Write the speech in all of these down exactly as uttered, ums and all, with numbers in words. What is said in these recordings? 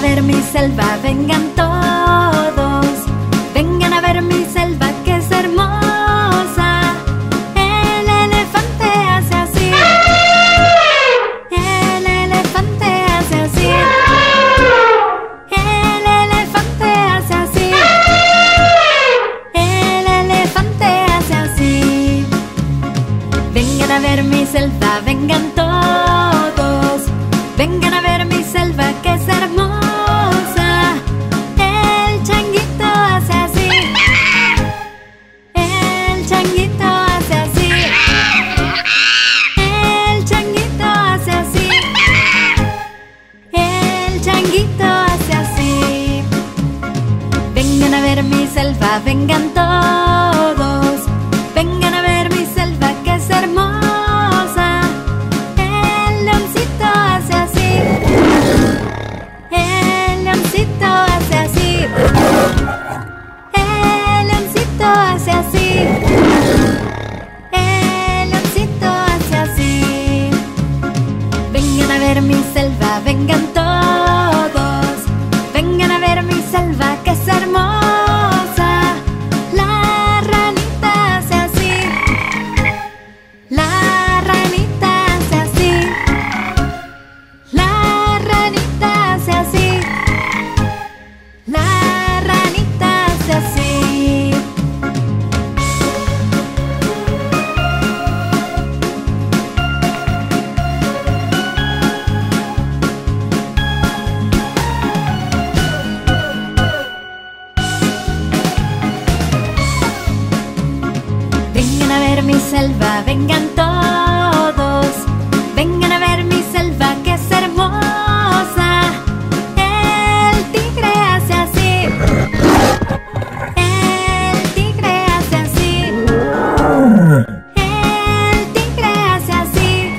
ver mi selva, vengan todos. Vengan a ver mi selva que es hermosa. El elefante hace así. El elefante hace así. El elefante hace así. El elefante hace así. Vengan a ver mi selva, vengan todos. Vengan a ver mi selva que es hermosa. El changuito hace así. El changuito hace así. El changuito hace así. El changuito hace así. Vengan a ver mi selva, vengan todos. Vengan a ver mi selva que es hermosa. El leoncito hace así. El leoncito hace así. El leoncito hace así. El leoncito hace así. Vengan a ver mi selva, vengan todos. Vengan a ver mi selva que es hermosa. La ranita hace así. La ranita hace así. La ranita hace así. La ranita hace así. Vengan a ver mi selva, vengan todos. Vengan a ver mi selva que es hermosa. El tigre hace así. El tigre hace así. El tigre hace así.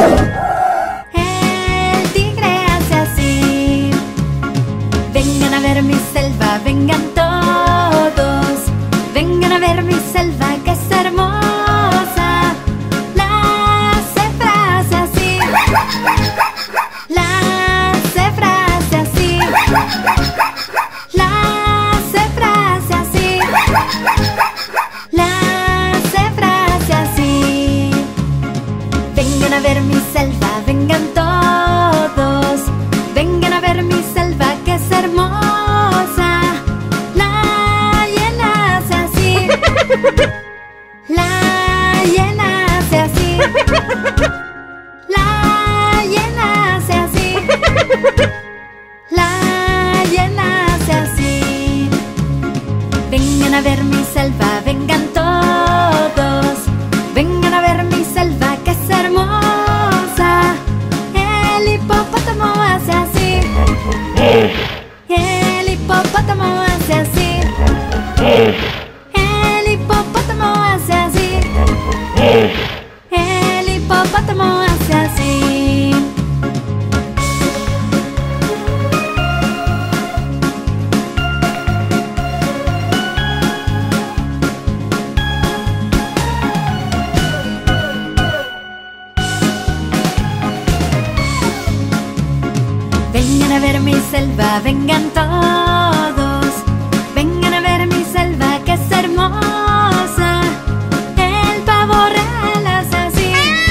El tigre hace así. Vengan a ver mi selva, vengan todos. Vengan a ver mi selva que es hermosa. La cebra hace así. La cebra hace así. La cebra hace así. La cebra hace así. Vengan a ver mi selva, vengan todos. Vengan a ver mi selva que es hermosa. La hiena hace así. La hiena hace así. La hiena hace así. La hiena hace así. Vengan a ver mi selva, vengan todos. Vengan a ver mi selva que es hermosa. El hipopótamo hace así. El hipopótamo hace así. El hipopótamo hace así. El hipopótamo hace así. Vengan a ver mi selva, vengan todos. Vengan a ver mi selva que es hermosa. El pavo real hace así.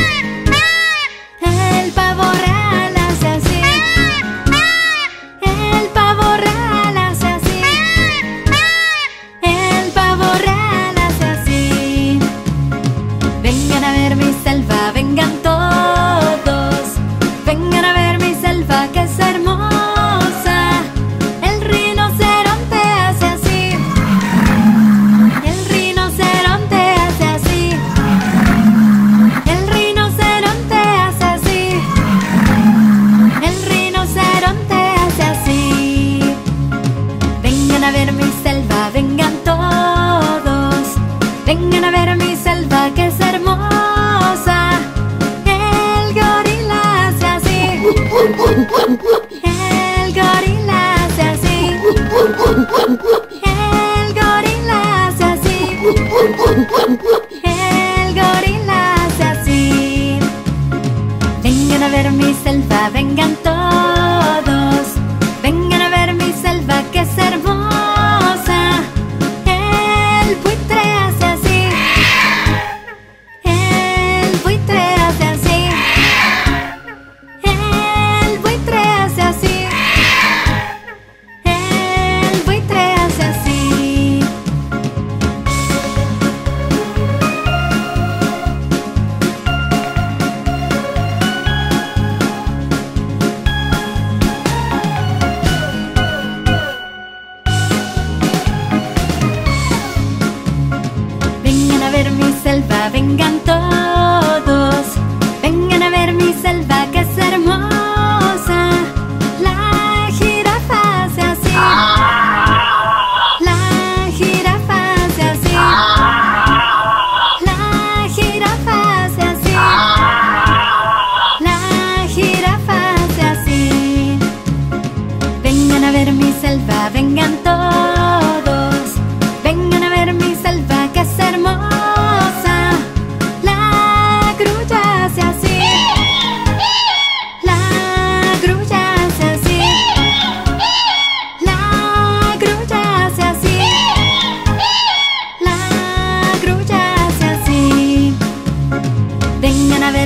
El pavo real hace así. El pavo real hace así. El pavo real hace así. Vengan a ver mi selva, vengan todos. Vengan a ver mi selva que es hermosa. El rinoceronte hace así. El rinoceronte hace así. El rinoceronte hace así. El rinoceronte hace así. Vengan a ver mi selva, vengan todos. Vengan a ver mi selva que es hermosa. El gorila hace así. El gorila hace así. El gorila hace así. El gorila hace así. Vengan a ver mi selva, vengan todos. Vengan a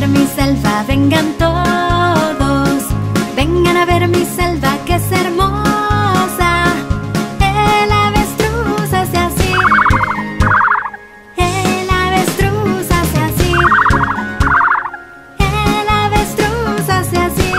ver mi selva, vengan todos. Vengan a ver mi selva que es hermosa. El avestruz hace así. El avestruz hace así. El avestruz hace así.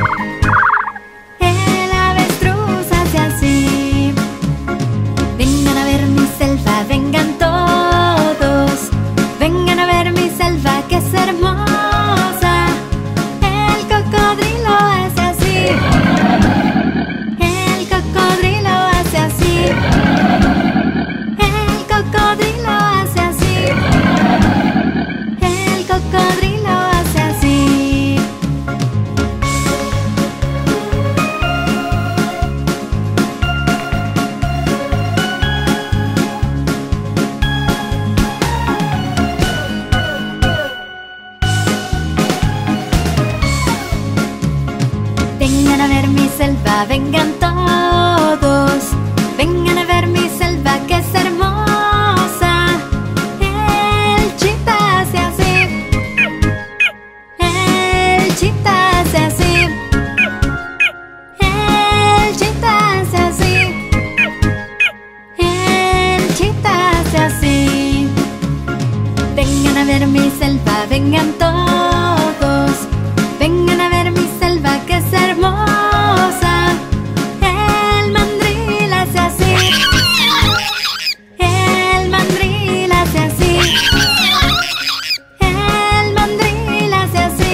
El avestruz hace así. Vengan a ver mi selva, vengan todos. Vengan a ver mi selva que es hermosa. El cocodrilo hace así. El cocodrilo hace así. El cocodrilo hace así. El cocodrilo hace así. Vengan a ver mi selva, vengan todos. Vengan a ver mi selva que es hermosa. El chita hace así. El chita hace así. El chita hace así. El chita hace así. Vengan a ver mi selva, vengan todos. Vengan a ver mi selva que es hermosa. El mandril hace así. El mandril hace así. El mandril hace así.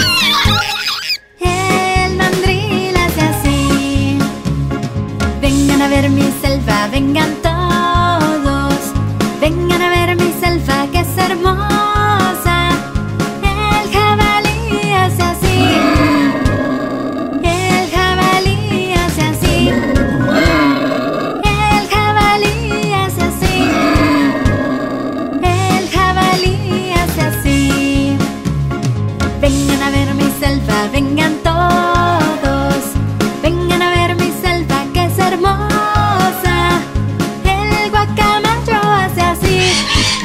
El mandril hace así. Vengan a ver mi selva, vengan todos. Vengan a ver mi selva que es hermosa. El jabalí hace así. El jabalí hace así. El jabalí hace así. El jabalí hace así. Vengan a ver mi selva, vengan todos. Vengan a ver mi selva que es hermosa. El guacamayo hace así.